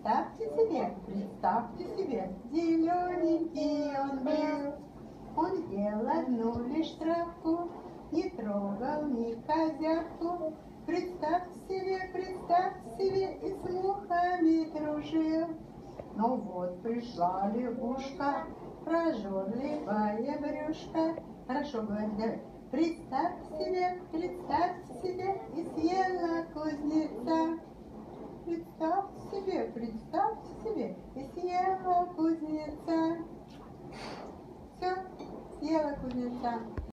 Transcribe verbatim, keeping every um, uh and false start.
Представьте себе, представьте себе, зелененький он был. Он ел одну лишь травку, не трогал ни козявку. Представьте себе, представьте себе, и с мухами дружил. Ну вот пришла лягушка, прожорливая брюшка. Хорошо, говорит, давай. Представьте себе, представьте себе, и съела кузнеца. Представьте себе, представьте себе, и съела кузнеца. Все, съела кузнеца.